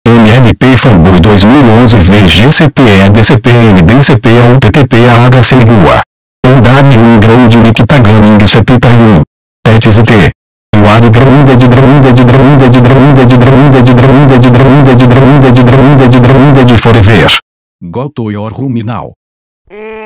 MLP Fanboy 2011 VGCP EDCP NDCP UTTP AHC Lua. Ondade um grande Nictaganing Sepitaim. Pets e T. Wad Grunda de Grunda de Grunda de Grunda de Grunda de Grunda de Grunda de Grunda de Grunda de Grunda de Forever. Go to your room now.